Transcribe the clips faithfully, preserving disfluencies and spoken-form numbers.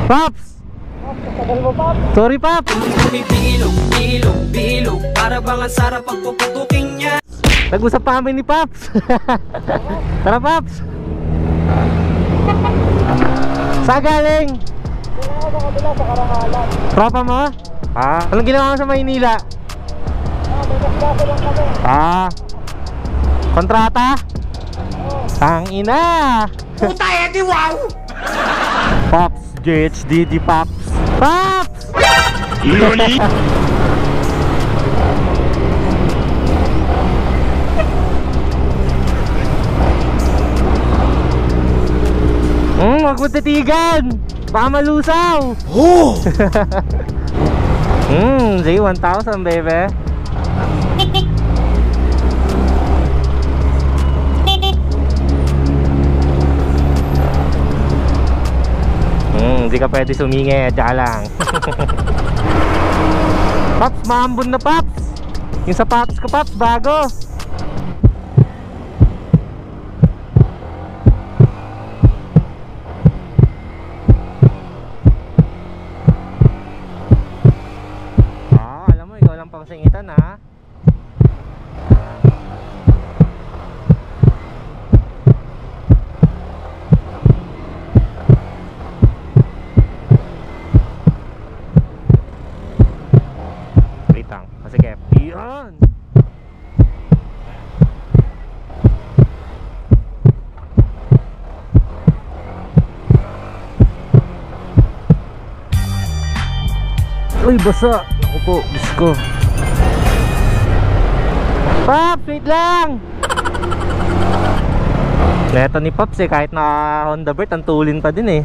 Pops! Sorry, Pops! Bilog, bilog, bilog, para bang ang sarap pagpuputukin niya. Nag-usap pa kami ni Pops. Tara, Pops! Saan galing? Tropa mo? Ah, anong ginawa mo sa Maynila? Ah, kontrata? Ang ina! Puta, edi wow! Pops, J H D D Pops. Pops! Nani? Hmm, wag mo titigan! Baka malusaw! Oh! Hmm, J one thousand, baby. Hmm, hindi ka pwede sumingit, tsaka lang. Pops, maambon na, Pops. Yung sapatos ko, Pops, bago. Ah, alam mo, ikaw lang pang singitan, ha? Sige, yun! Uy, basa! Ako po, Diyos ko. Pops, wait lang! Neto ni Pops eh, kahit na Honda Bird, ang tulin pa din eh.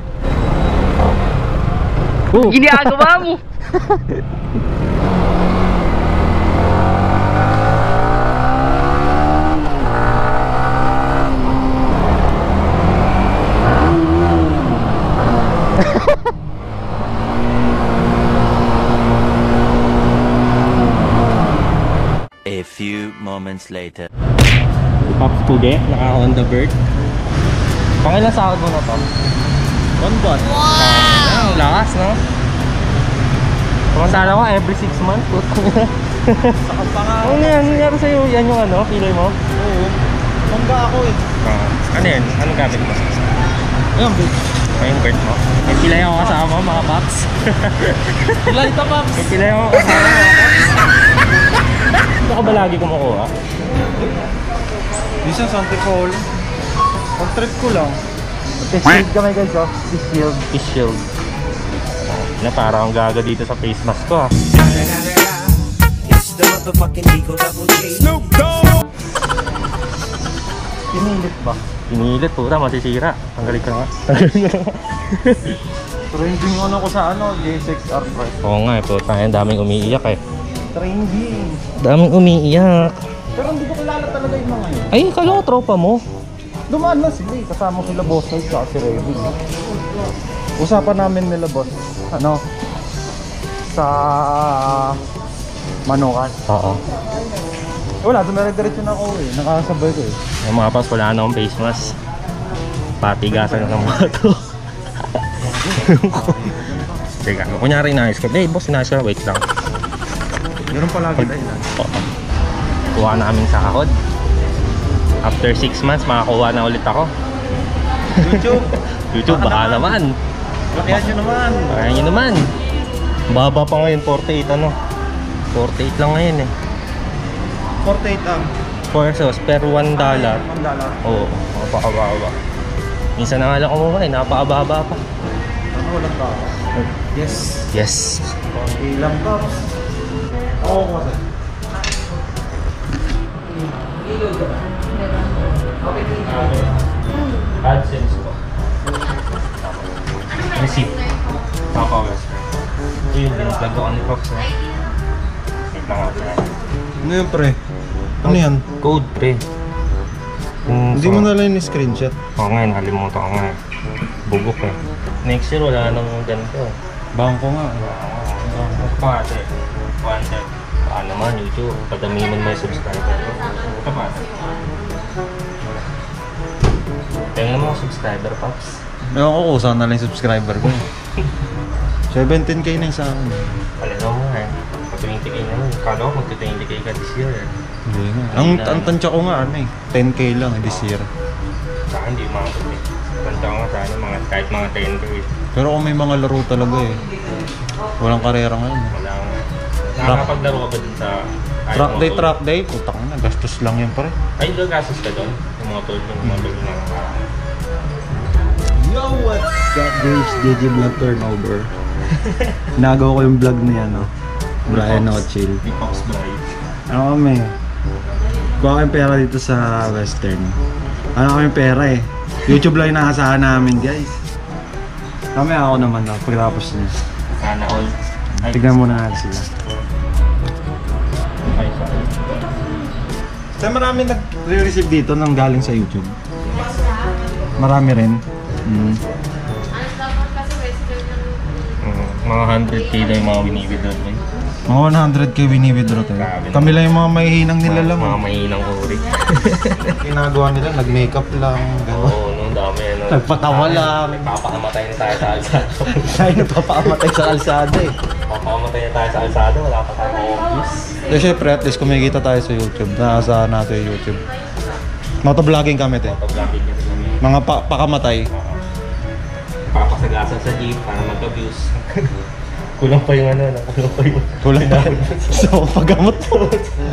Uh. Ginagawa mo! A few moments later. Pops Puge, naka Honda Bird. Pangilan sahod mo na, Pops? One buwan. Wow! Ang lakas, no? Kumantala ko every six months. Saka pa nga. Ano yan? Nangyari sa'yo? Yan yung ano? Pilay mo? Oo. Mangga ako eh. Ah, ano yan? Anong gamit mo? Ayan, bitch. Ano yung bird mo? May pilay ako kasama, mga Pops. Pilay ito, Pops. May pilay ako kasama, mga Pops. Ito ka ba lagi kumukuha? Minsan sa Antipolo. Pag trip ko lang. Fish shield kami guys, oh. Fish shield. Fish shield. Na parang gaga dito sa face mask ko, ha. Snoop Dogg! Pinilit ba? Pinilit, puta, masisira. Tanggalin ka nga. Tanggalin ka nga. Trending ano ko sa ano, J six R Prime. Oo nga, eh, puta. Ang daming umiiyak eh. Trending. Daming umiiyak. Pero hindi ko kilala talaga yung mga yun. Ay, kala ko tropa mo. Dumaan na sila eh. Kasama sila boss na at si Revy. Usapan namin nila boss. Ano? Sa Manukan. Oo. Wala, dumire-diretso na ako eh. Nakakasabay ko eh. Yung mga Pops, wala na akong face mask. Patigasan ng mga to. Teka, kunyari inayos ko. Eh, boss, inayos ko. Wait lang. Meron palagi tayo na. Oo. Kuha na kaming sahod. After six months, makakuha na ulit ako. YouTube. YouTube, baka naman. Lakihan nyo naman. Kaya nyo naman. Baba pa ngayon, forty-eight ano. forty-eight lang ngayon eh. forty-eight ang. four pesos per one dollar. one dollar. Oo, napakababa. Minsan na nga lang kumuha eh, napakababa pa. Ano, walang tao. Yes. Yes. Okay lang ba? Oo ko kasi. AdSense ko. Receipt. Papawas. Ito yung biniglag ko ni Fox eh. Wait lang ako. Ano yun pre? Ano yan? Code pre. Hindi mo na lang yung screenshot. Oo nga, nakalimutan ko nga. Bugok eh. Next year wala nang ganito. Bangko nga. Ito pa ate. one set. Baka naman YouTube. Padaminan mo yung subscriber. Ito pa ate. Tingnan mo subscriber, Pops. Ewan ko kung saan na lang yung subscriber ko. seventeen K na yung sa akin. Alam mo nga eh. Pag twenty K naman, kala ko mag-twenty K ka this year eh. Hindi nga. Ang, ang tansya ko nga ano eh, ten K lang eh, this year. Sa akin, di mga eh. Tanda ko nga sa akin, mga, kahit mga ten K. Pero kung may mga laro talaga eh. Walang karera ngayon. eh. Wala nga. Nakakapaglaro ka ba dun sa... Track day, track day, putang na, gastos lang yun pare. Ay, doon gastos ka doon? Yung mga tol, yung mga tol na nakakaroon. Yo, what's up guys? D J Vlog Turnover. Nagawa ko yung vlog niya, no? Brian No Chill. Di Pops Boy. Ano kami? Kuha kami pera dito sa Western. Ano kami pera eh. YouTube lang yung nakasahan namin guys. Kami ako naman na pagkatapos niya. Sana all. Tignan muna natin sila. Ay, sorry. Kaya marami nag-receive dito nang galing sa YouTube. Marami rin. Mm. Mm, mga one hundred K na yung mga winibid doon. Eh. Mga one hundred K wini-withdraw tayo. Kami lang yung mga mahihinang nilalam. Mga mahinang uri. Ginagawa nila, nag-makeup lang. Oo, oh, no, dami. No. Nagpatawa lang. Nagpapakamatay na tayo sa alsada. Tayo nagpapakamatay sa kalsada eh. Nagpapakamatay na tayo sa alsada, wala pa tayong obvious. So syempre, at least kumikita tayo sa YouTube. Naasahan natin yung YouTube. Motovlogging kami te. Pag-vlogging kasi kami. Mga pa pakamatay. Papasagasan sa jeep para mag-abuse. Kulang pa yung ano, kulang pa yung... Kulang na. So, paggamot po.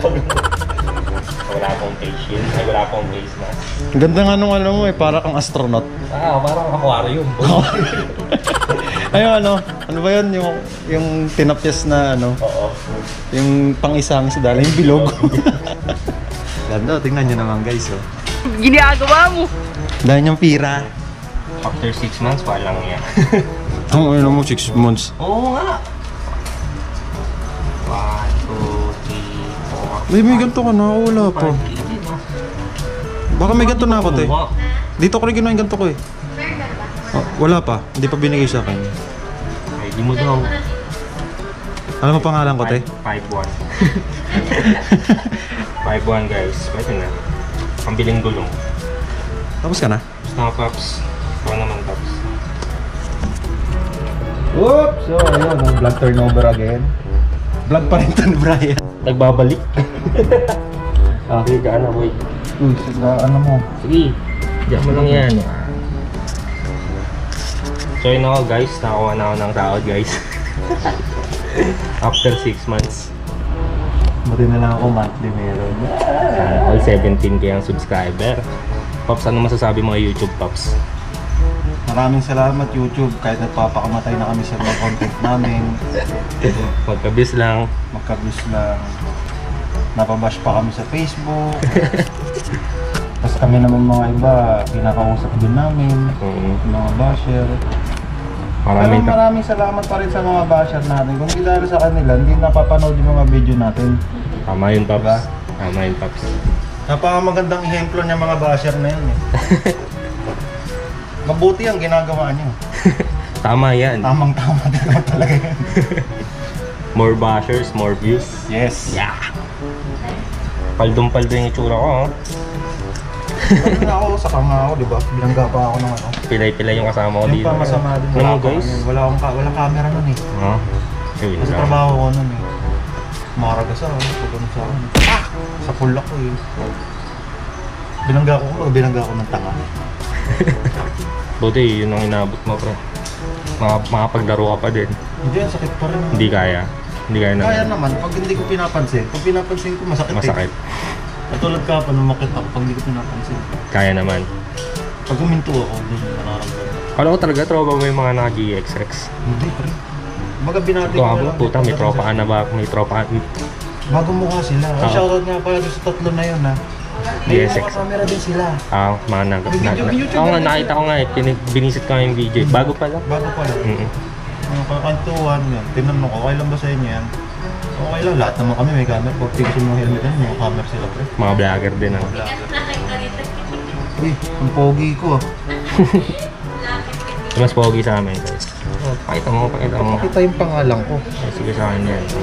Wala akong face shield, ay wala akong face mask. Ganda nga nung ano mo eh, para kang astronaut. Ah, parang aquarium. Ayun ano, ano ba yun? Yung, yung tinapyas na ano, Oo. yung pang-isang sa dala, yung bilog. Ganda, tingnan nyo naman guys oh. Ginagawa mo! Dahil niyang pira. After six months, pa lang yan. Ang ano mo, six months. Oo nga! one, two, three, four, May may ganito ka na, wala pa. Baka may ganito na ako te. Dito ko rin ginawa yung ganito ko eh. Oh, wala pa, hindi pa binigay sa akin. Ay, di mo daw. Alam mo pangalan ko te? five one. five one guys, pwede na. Pambiling gulong. Tapos ka na? Gusto nga Pops. Ikaw naman Pops. Whoops! So, ayun, ang vlog turnover again. Vlog pa rin ito ni Brian. Nagbabalik. Ah, sige ka na boy. Uy, sige, ano mo? Sige, diyan mo lang yan. So yun ako guys, nakakuha na ako ng tawad guys. After six months. Buti na lang ako monthly meron. Uh, all seventeen K ang subscriber. Pops, ano masasabi mo kay YouTube Pops? Maraming salamat YouTube kahit nagpapakamatay na kami sa mga content namin. Magkabis lang. Magkabis lang. Napabash pa kami sa Facebook. Tapos kami naman mga iba, pinakausap din namin. Mm. Mga basher. Maraming Pero maraming salamat pa rin sa mga basher natin. Kung hindi dahil sa kanila, hindi napapanood yung mga video natin. Tama yun Pops. Diba? Tama yun Pops. Napakamagandang ehemplo niya mga basher na yun eh. Mabuti ang ginagawa niyo. Tama yan. Tamang-tama din naman talaga yan. More bashers, more views. Yes. Yeah. Paldong-paldo yung itsura ko oh. Ano na ako, saka nga ako, di ba? Bilangga pa ako ng ano. Pilay-pilay yung kasama ko Yung dito. pa masama din. Ano Wala mo akong- guys? Wala akong ka- walang camera nun eh. Oh. Yun Kasi lang. trabaho ko nun eh. Maragas ako, pag ano sa akin. Ah! Sa pool ako eh. Bilangga ko, o bilangga ko ng tanga. Buti yun ang inabot mo pre. Mga, makapaglaro ka pa din. Hindi, ang sakit pa rin. Hindi kaya. Hindi kaya na. Kaya naman, pag hindi ko pinapansin. Pag pinapansin ko, masakit, Masakit. eh. Katulad ka pa, numakit ako pag hindi ko pinapansin. Kaya naman. Pag huminto ako, doon yung nararamdaman. Kala ko talaga tropa mo yung mga naka-G X X. Hindi, pre. Baga binati Ito ko ako, na lang. puta, may tropa ka na ba? May tropa ka. Bago mukha sila. Ay, Oo. shoutout nga pala doon sa tatlo na yun ha. May G S X. mga camera din sila. Ah, mga nag... May Na, video- na, YouTube ako nga, na- nakita ko nga eh. Pini- Binisit ko nga yung video. Bago pa lang. Bago pa lang. Mm-mm. Ano, kakantuhan yan. Tinanong ko, okay lang ba sa inyo yan? Okay lang, lahat naman kami may camera. Pag tigil yung mga helmet yan, may camera sila pre. Mga vlogger din ah. Uy, ang pogi ko ah. Mas pogi sa amin guys. Oh, pakita mo, pakita mo. Pakita yung pangalan ko. Ay, sige sa akin yan.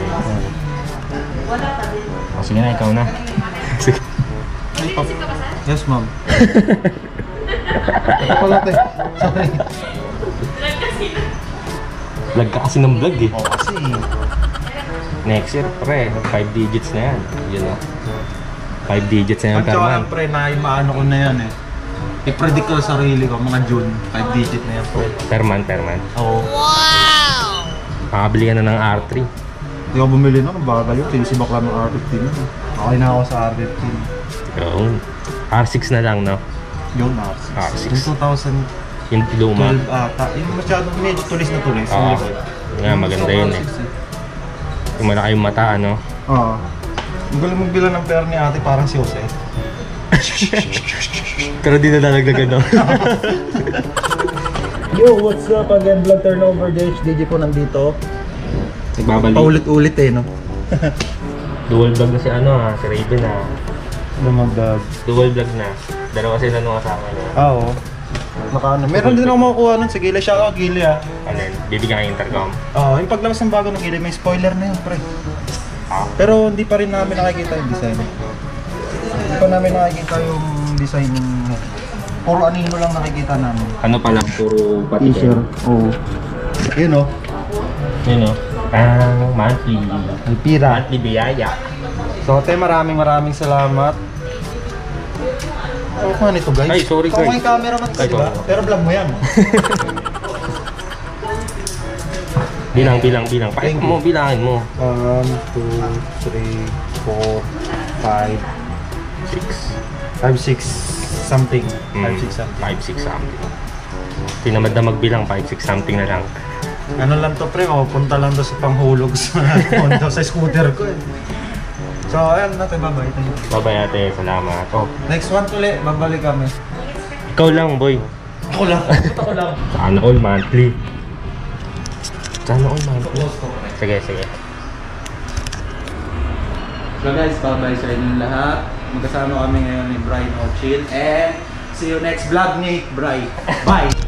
Oh, sige na, ikaw na. Sige. Ay, pap- Yes, ma'am. Ito pala te. Sorry. Vlog ka kasi ng vlog eh. Oo, kasi. Next year, pre, five digits na yan. Yun o. five digits na yan Ang per tsaka lang, month. pre, na maano ko na yan eh. I-predict ko sa sarili ko, mga June, five digit na yan, pre. Per month, per month. Oo. Makabili ka na ng R three. Hindi ako bumili na, bagal yun. Sinisibak lang ng R fifteen. Okay na ako sa R fifteen. Yun. R six na lang, no? Yun, R six. R six. Yung two thousand Yung luma. twelve ata. Yung masyadong medyo tulis na tulis. Oo. Yung likod. Nga, maganda yun eh. Yung malaki yung mata, ano? Oo. Ang galing magbilang ng pera ni ate, parang si Jose. Pero di na nalagdagan, no? Yo, what's up again? Vlog Turnover D H D J po nandito. Nagbabalik. Paulit-ulit eh, no? Dual vlog na si ano ha, si Raven ha. Lumagdag. Dual vlog na. Dalawa sila nung kasama niya. Ah, oo. Naka ano. Meron din ako makukuha nun sa Gila. Shoutout Gila ah. Ano yun? Bibigyan ng intercom. Oo, yung paglabas ng bago ng Gila, may spoiler na yun, pre. Ah. Pero hindi pa rin namin nakikita yung design. Hindi pa namin nakikita yung design ng... Puro anino lang nakikita namin. Ano pa lang, puro patikin. Oo. Yun o. Yun o. Pang monthly. Pira. Monthly biyaya. So, te, maraming maraming salamat. Oh, ano ito, guys? Ay, sorry, Ikaw guys. yung cameraman ko, Ay, di ba? sorry. Pero vlog mo yan. Bilang, bilang, bilang. Pakita Thank you. mo, bilangin mo. one, two, three, four, five, Six. five, six, something. Mm. five, six, something. Five, six something. Tinamad na magbilang, five, six something na lang. Ano lang to, pre? Mapupunta lang to sa panghulog sa, Honda, sa scooter ko eh. So, ayun natin, bye-bye. Thank you. Bye-bye ate, salamat. Oh, Next one ulit, babalik kami. ikaw lang, boy. Ako lang. Ako lang. Sana all monthly. Sana all monthly. Sige, sige. So guys, bye-bye sa inyong lahat. Magkasama kami ngayon ni Brian Ochil. And see you next vlog ni Bri. Bye!